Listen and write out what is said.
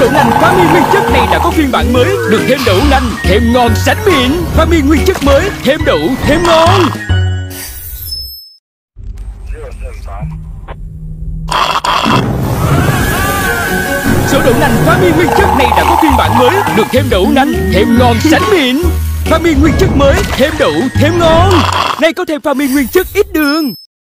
đậu nành Phát Minh nguyên chất này đã có phiên bản mới, được thêm đậu nành, thêm ngon sánh miệng. Phát Minh nguyên chất mới, thêm đậu, thêm ngon. Sữa đậu nành Phát Minh nguyên chất này đã có phiên bản mới, được thêm đậu nành, thêm ngon sánh miệng. Phát Minh nguyên chất mới, thêm đậu, thêm ngon. Này có thêm Phát Minh nguyên chất ít đường.